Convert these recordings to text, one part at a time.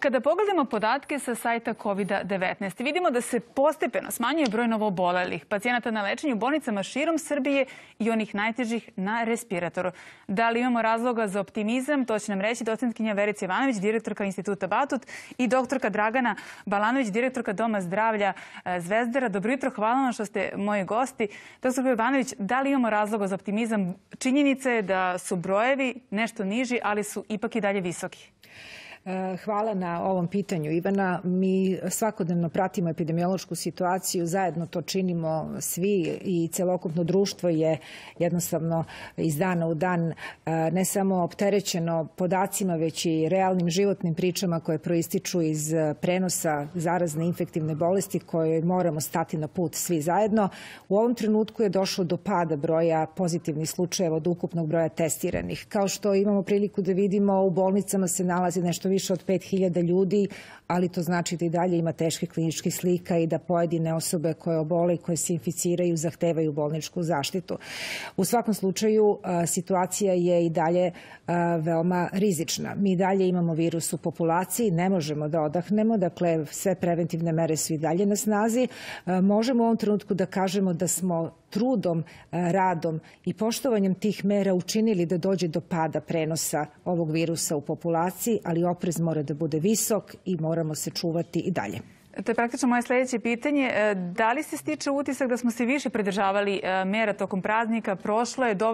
Kada pogledamo podatke sa sajta COVID-19, vidimo da se postepeno smanjuje broj novoobolelih pacijenata na lečenju u bolnicama širom Srbije i onih najtežih na respiratoru. Da li imamo razloga za optimizam, to će nam reći docentkinja Verica Ivanović, direktorka Instituta Batut, i doktorka Dragana Balanović, direktorka Doma zdravlja Zvezdara. Dobro jutro, hvala vam što ste moji gosti. Doktorka Ivanović, da li imamo razloga za optimizam? Činjenica je da su brojevi nešto niži, ali su ipak i dalje visoki. Hvala na ovom pitanju, Ivana. Mi svakodnevno pratimo epidemiološku situaciju, zajedno to činimo svi i celokupno društvo je jednostavno iz dana u dan ne samo opterećeno podacima, već i realnim životnim pričama koje proističu iz prenosa zarazne infektivne bolesti koje moramo stati na put svi zajedno. U ovom trenutku je došlo do pada broja pozitivnih slučajeva od ukupnog broja testiranih. Kao što imamo priliku da vidimo, u bolnicama se nalazi nešto više od 5000 ljudi, ali to znači da i dalje ima teških kliničkih slika i da pojedine osobe koje obole i koje se inficiraju zahtevaju bolničku zaštitu. U svakom slučaju, situacija je i dalje veoma rizična. Mi dalje imamo virus u populaciji, ne možemo da odahnemo, dakle sve preventivne mere su i dalje na snazi. Možemo u ovom trenutku da kažemo da smo trudom, radom i poštovanjem tih mera učinili da dođe do pada prenosa ovog virusa u populaciji, ali oprez mora da bude visok i moramo se čuvati i dalje. To je praktično moje sljedeće pitanje. Da li se stiče utisak da smo se više pridržavali mera tokom praznika? Prošlo je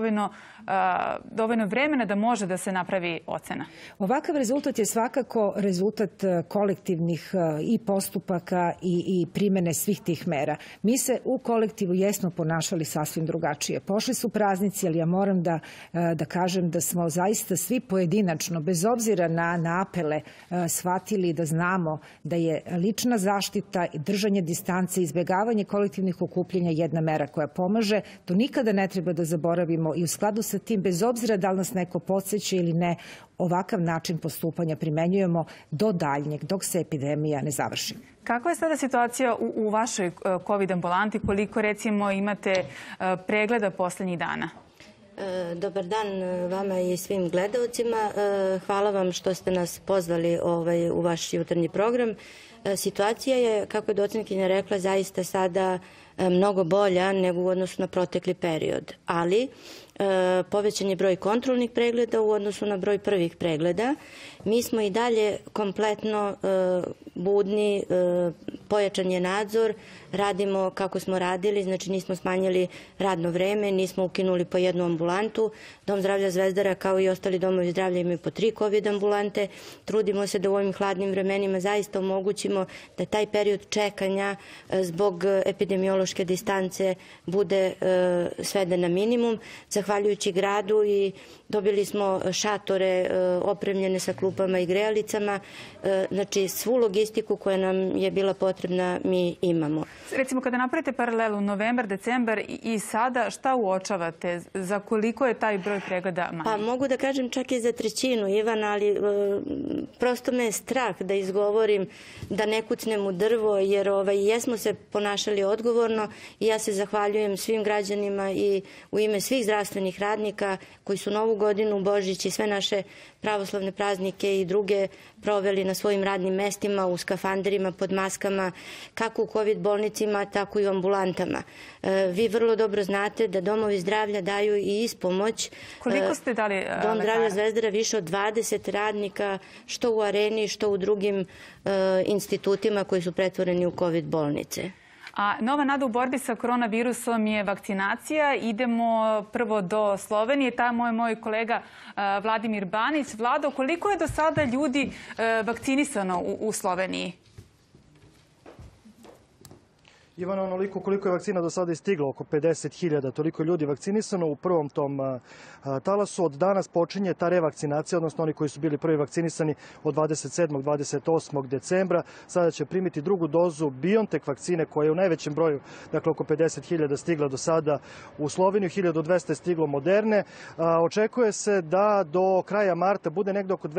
dovoljno vremena da može da se napravi ocena? Ovakav rezultat je svakako rezultat kolektivnih i postupaka i primene svih tih mera. Mi se u kolektivu jesmo ponašali sasvim drugačije. Pošli su praznici, ali ja moram da kažem da smo zaista svi pojedinačno, bez obzira na apele, shvatili da znamo da je lična zaštita i držanje distance, izbjegavanje kolektivnih okupljanja jedna mera koja pomaže. To nikada ne treba da zaboravimo i u skladu sa tim, bez obzira da li nas neko podsjeća ili ne, ovakav način postupanja primenjujemo do daljnjeg, dok se epidemija ne završi. Kakva je sada situacija u vašoj COVID ambulanti? Koliko, recimo, imate pregleda poslednjih dana? Dobar dan vama i svim gledalcima. Hvala vam što ste nas pozvali u vaš jutarnji program. Situacija je, kako je docentkinja rekla, zaista sada mnogo bolja nego u odnosu na protekli period, ali povećan je broj kontrolnih pregleda u odnosu na broj prvih pregleda. Mi smo i dalje kompletno budni, pojačan je nadzor, radimo kako smo radili, znači nismo smanjili radno vreme, nismo ukinuli po jednu ambulantu. Dom zdravlja Zvezdara kao i ostali domovi zdravlja imaju po 3 COVID ambulante. Trudimo se da u ovim hladnim vremenima zaista omogućimo da taj period čekanja zbog epidemiološke distance bude sveden na minimum. Zahvaljujući gradu i dobili smo šatore opremljene sa klupama i grejalicama. Znači svu logistiku koja nam je bila potrebna mi imamo. Recimo, kada napravite paralelu novembar, decembar i sada, šta uočavate? Za koliko je taj broj pregleda manji? Pa mogu da kažem čak i za trećinu, Ivan, ali prosto me je strah da izgovorim, da ne kucnem u drvo, jer jesmo se ponašali odgovorno i ja se zahvaljujem svim građanima i u ime svih zdravstvenih radnika koji su Novu godinu, Božić i sve naše pravoslavne praznike i druge proveli na svojim radnim mestima, u skafanderima, pod maskama, kako u COVID bolnicima, tako i u ambulantama. Vi vrlo dobro znate da domovi zdravlja daju i ispomoć. Koliko ste dali Dom zdravlja Zvezdara više od 20 radnika, što u Areni, što u drugim institutima koji su pretvoreni u COVID bolnice. A nova nada u borbi sa koronavirusom je vakcinacija. Idemo prvo do Slovenije. Tamo je moj kolega Vladimir Banić. Vlado, koliko je do sada ljudi vakcinisano u Sloveniji? Ivana, onoliko koliko je vakcina do sada stiglo, oko 50.000, toliko ljudi vakcinisano u prvom tom talasu. Od danas počinje ta revakcinacija, odnosno oni koji su bili prvi vakcinisani od 27. 28. decembra. Sada će primiti drugu dozu BioNTech vakcine koja je u najvećem broju, dakle oko 50.000 stigla do sada u Sloveniju, 1200 je stiglo Moderne. Očekuje se da do kraja marta bude negde oko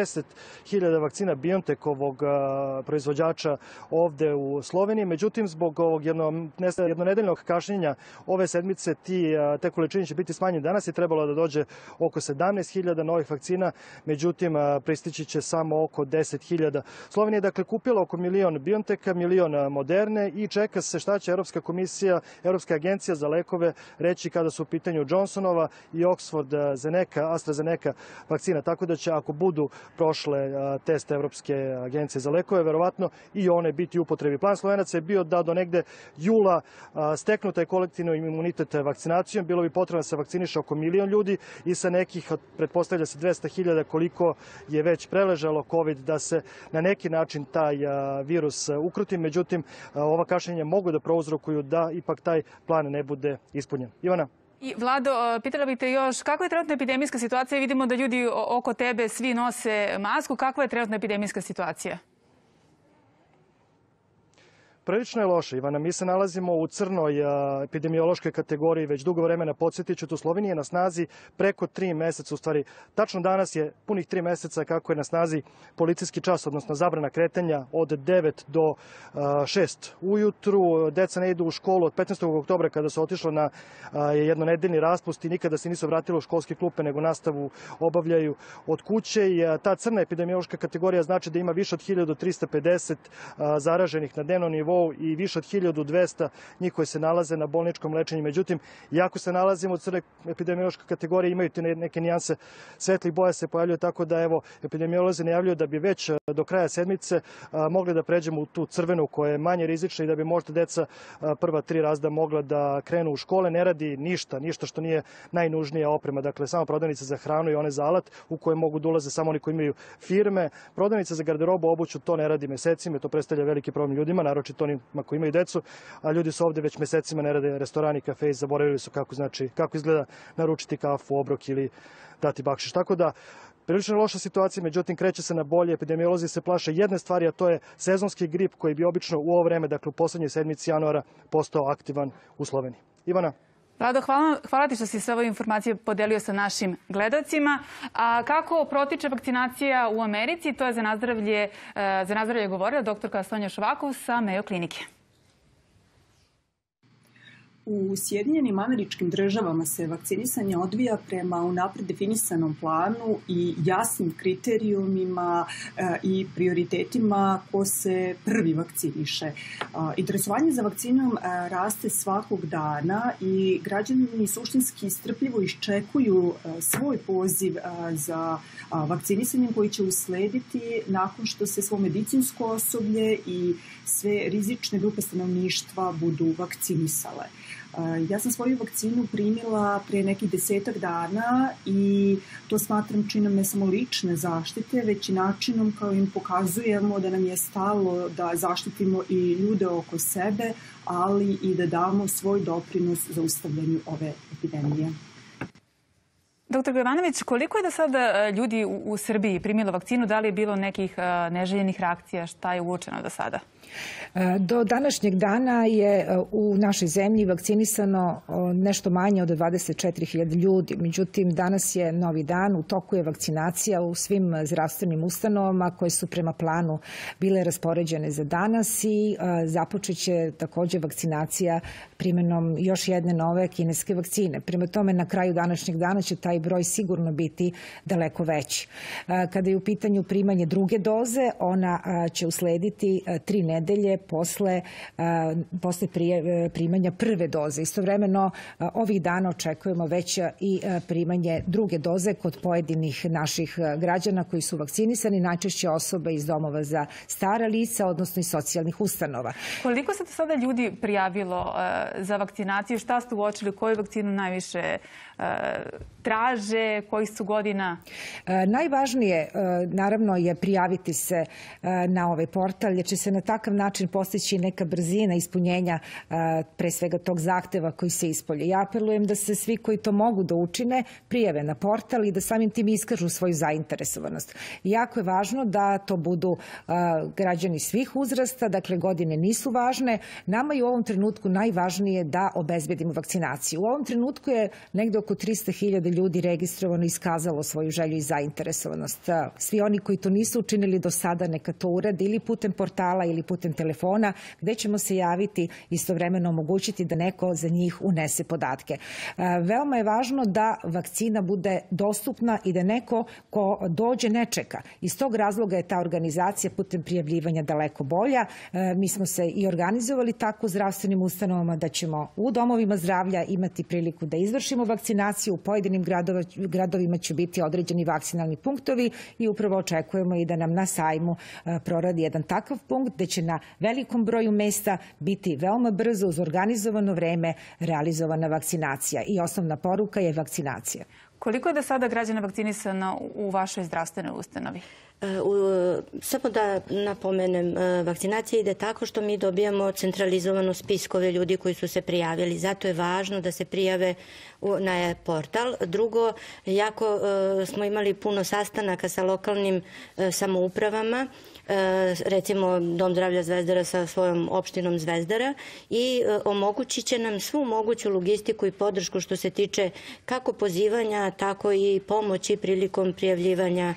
250.000 vakcina BioNTechovog proizvođača ovde u Sloveniji. Međutim, zbog zbog ovog jednonedeljnog kašnjenja ove sedmice te količine će biti smanjene. Danas je trebalo da dođe oko 17.000 novih vakcina, međutim pristići će samo oko 10.000. Slovenija je dakle kupila oko 1.000.000 BioNTecha, 1.000.000 Moderne i čeka se šta će Evropska komisija, Evropska agencija za lekove reći kada su u pitanju Johnsonova i AstraZeneca vakcina. Tako da će, ako budu prošle test Evropske agencije za lekove, verovatno i one biti u upotrebi. Plan Slovenaca je bio da do negde jula steknu taj kolektivni imunitet vakcinacijom. Bilo bi potrebno da se vakciniše oko 1.000.000 ljudi i sa nekih, pretpostavlja se 200.000 koliko je već preležalo COVID, da se na neki način taj virus ukruti. Međutim, ova kašnjenja mogu da prouzrokuju da ipak taj plan ne bude ispunjen. Ivana? I Vlado, pitala bih te još, kakva je trenutna epidemijska situacija? Vidimo da ljudi oko tebe svi nose masku. Kakva je trenutna epidemijska situacija? Prilično je loše, Ivana. Mi se nalazimo u crnoj epidemiološkoj kategoriji već dugo vremena. Podsjetit ću, tu Slovenija je na snazi preko 3 meseca, u stvari tačno danas je punih 3 meseca kako je na snazi policijski čas, odnosno zabrana kretanja od 9 do 6 ujutru. Deca ne idu u školu od 15. oktobra kada su otišla na jednonedeljni raspust i nikada se nisu vratili u školske klupe, nego nastavu obavljaju od kuće. I ta crna epidemiološka kategorija znači da ima više od 1350 zaraženih na dnevnom nivou i više od 1200 njih koji se nalaze na bolničkom lečenju. Međutim, iako se nalazimo u crnoj epidemiološkoj kategoriji, imaju te neke nijanse svetlih boja se pojavljuju, tako da evo epidemiolozi najavljuju da bi već do kraja sedmice mogli da pređemo u tu crvenu koja je manje rizična i da bi možda deca prva 3 razreda mogla da krenu u škole. Ne radi ništa što nije najnužnija oprema. Dakle, samo prodavnice za hranu i one za alat u koje mogu da ulaze samo oni koji imaju firme. Prodavnice za garderobu, obuću, to ne radi mesecima, to predstavlja veliki problem ljudima, naročito onima koji imaju decu, a ljudi su ovde već mesecima, ne rade restorani, kafe, zaboravili su kako izgleda naručiti kafu, obrok ili dati bakšiš. Tako da, prilično loša situacija, međutim kreće se na bolje. Epidemiolozi se plaše jedne stvari, a to je sezonski grip koji bi obično u ovo vreme, dakle u poslednjoj sedmici januara, postao aktivan u Sloveniji. Ivana? Vlado, hvala ti što si sve ove informacije podelio sa našim gledalcima. A kako protiče vakcinacija u Americi, to je za nazdravlje govorila doktorka Sonja Šovakov sa Mayo klinike. U Sjedinjenim Američkim Državama se vakcinisanje odvija prema unapred definisanom planu i jasnim kriterijumima i prioritetima ko se prvi vakciniše. Interesovanje za vakcinom raste svakog dana i građani suštinski strpljivo iščekuju svoj poziv za vakcinisanjem koji će uslediti nakon što se svo medicinsko osoblje i sve rizične grupe stanovništva budu vakcinisale. Ja sam svoju vakcinu primila pre nekih 10 dana i to smatram činom ne samo lične zaštite, već i načinom kao im pokazujemo da nam je stalo da zaštitimo i ljude oko sebe, ali i da damo svoj doprinos zaustavljanju ove epidemije. Dr. Jovanović, koliko je do sada ljudi u Srbiji primilo vakcinu? Da li je bilo nekih neželjenih reakcija? Šta je uočeno do sada? Do današnjeg dana je u našoj zemlji vakcinisano nešto manje od 24.000 ljudi. Međutim, danas je novi dan, u toku je vakcinacija u svim zdravstvenim ustanovama koje su prema planu bile raspoređene za danas i započeće takođe vakcinacija primenom još jedne nove kineske vakcine. Prema tome, na kraju današnjeg dana će taj broj sigurno biti daleko veći. Kada je u pitanju primanje druge doze, ona će uslediti 3 nedelje posle primanja prve doze. Istovremeno, ovih dana očekujemo već i primanje druge doze kod pojedinih naših građana koji su vakcinisani, najčešće osobe iz domova za stara lica, odnosno iz socijalnih ustanova. Koliko se do sada ljudi prijavilo za vakcinaciju? Šta ste uočili? Koju vakcinu najviše traže? Kojih su godina? Najvažnije, naravno, je prijaviti se na ovaj portal, jer će se na takav način postići neka brzina ispunjenja pre svega tog zahteva koji se ispolje. Ja apelujem da se svi koji to mogu da učine prijave na portal i da samim tim iskažu svoju zainteresovanost. Jako je važno da to budu građani svih uzrasta, dakle godine nisu važne. Nama je u ovom trenutku najvažnije da obezbedimo vakcinaciju. U ovom trenutku je negde oko 300.000 ljudi registrovano i iskazalo svoju želju i zainteresovanost. Svi oni koji to nisu učinili do sada neka to urade ili putem portala ili putem putem telefona, gde ćemo se javiti, istovremeno omogućiti da neko za njih unese podatke. Veoma je važno da vakcina bude dostupna i da neko ko dođe ne čeka. Iz tog razloga je ta organizacija putem prijavljivanja daleko bolja. Mi smo se i organizovali tako u zdravstvenim ustanovama da ćemo u domovima zdravlja imati priliku da izvršimo vakcinaciju. U pojedinim gradovima će biti određeni vakcinalni punktovi i upravo očekujemo i da nam na sajmu proradi jedan takav punkt gde će na velikom broju mesta biti veoma brzo uz organizovano vreme realizovana vakcinacija. I osnovna poruka je vakcinacija. Koliko je do sada građana vakcinisano u vašoj zdravstvenoj ustanovi? Samo da napomenem, vakcinacija ide tako što mi dobijamo centralizovano spiskove ljudi koji su se prijavili. Zato je važno da se prijave na portal. Drugo, jako smo imali puno sastanaka sa lokalnim samoupravama, recimo Dom zdravlja Zvezdara sa svojom opštinom Zvezdara i omogućit će nam svu moguću logistiku i podršku što se tiče kako pozivanja, tako i pomoći prilikom prijavljivanja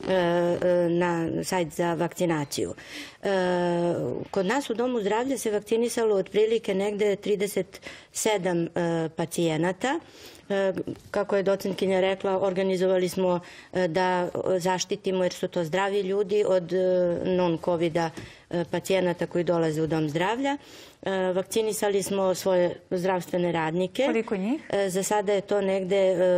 na sajt za vakcinaciju. Kod nas u Domu zdravlja se vakcinisalo otprilike negde 37 pacijenata. Kako je docentkinja rekla, organizovali smo da zaštitimo, jer su to zdravi ljudi, od non-covida pacijenata koji dolaze u Dom zdravlja. Vakcinisali smo svoje zdravstvene radnike. Koliko njih? Za sada je to negde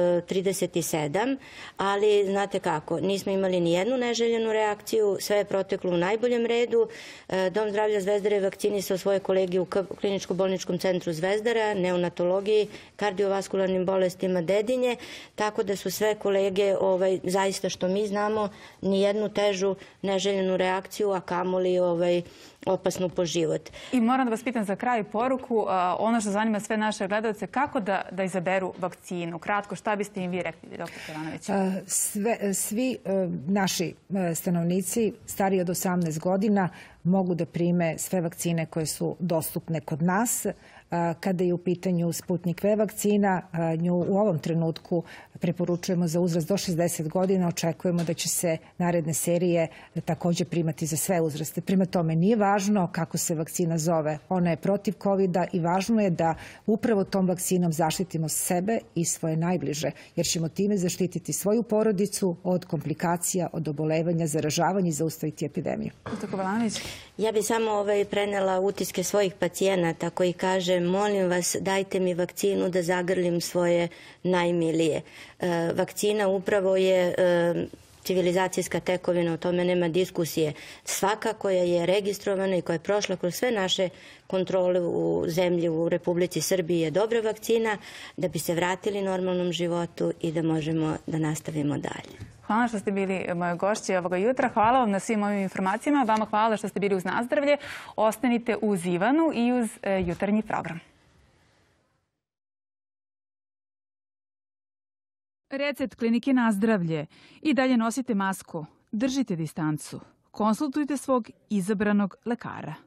37, ali znate kako, nismo imali ni jednu neželjenu reakciju, sve je proteklo u najboljem redu. Dom zdravlja Zvezdara je vakcinisao svoje kolege u kliničko-bolničkom centru Zvezdara, neonatologiji, kardiovaskularnim bolestima Dedinje, tako da su sve kolege, zaista što mi znamo, ni jednu težu neželjenu reakciju, a kamoli opasnu po život. I moram da vas pitam za kraj poruku, ono što zanima sve naše gledalce, kako da izaberu vakcinu? Kratko, šta biste im vi rekli, dr. Ivanović? Svi naši stanovnici stariji od 18 godina mogu da prime sve vakcine koje su dostupne kod nas. Kada je u pitanju Sputnik V vakcina, nju u ovom trenutku preporučujemo za uzrast do 60 godina. Očekujemo da će se naredne serije takođe primati za sve uzraste. Prema tome, nije važno kako se vakcina zove. Ona je protiv COVID-a i važno je da upravo tom vakcinom zaštitimo sebe i svoje najbliže, jer ćemo time zaštititi svoju porodicu od komplikacija, od obolevanja, zaražavanja i zaustaviti epidemiju. Ja bi samo prenela utiske svojih pacijenata koji kaže: molim vas, dajte mi vakcinu da zagrlim svoje najmilije. Vakcina upravo je civilizacijska tekovina, o tome nema diskusije. Svaka koja je registrovana i koja je prošla kroz sve naše kontrole u zemlji, u Republici Srbiji, je dobra vakcina da bi se vratili normalnom životu i da možemo da nastavimo dalje. Hvala što ste bili moje gošće ovoga jutra. Hvala vam na svim ovim informacijama. Vama hvala što ste bili uz Nazdravlje. Ostanite uz Ivanu i uz jutarnji program. Recept klinike Nazdravlje. I dalje nosite masku, držite distancu, konsultujte svog izabranog lekara.